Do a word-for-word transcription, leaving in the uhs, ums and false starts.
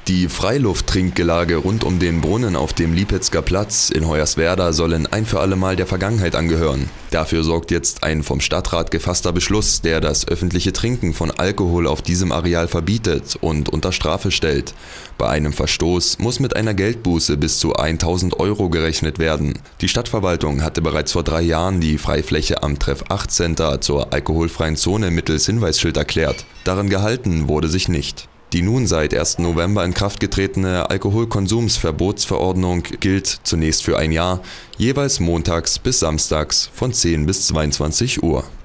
Die Freiluft-Trinkgelage rund um den Brunnen auf dem Lipetzker Platz in Hoyerswerda sollen ein für alle Mal der Vergangenheit angehören. Dafür sorgt jetzt ein vom Stadtrat gefasster Beschluss, der das öffentliche Trinken von Alkohol auf diesem Areal verbietet und unter Strafe stellt. Bei einem Verstoß muss mit einer Geldbuße bis zu tausend Euro gerechnet werden. Die Stadtverwaltung hatte bereits vor drei Jahren die Freifläche am Treff acht Center zur alkoholfreien Zone mittels Hinweisschild erklärt. Daran gehalten wurde sich nicht. Die nun seit ersten November in Kraft getretene Alkoholkonsumsverbotsverordnung gilt zunächst für ein Jahr, jeweils montags bis samstags von zehn bis zweiundzwanzig Uhr.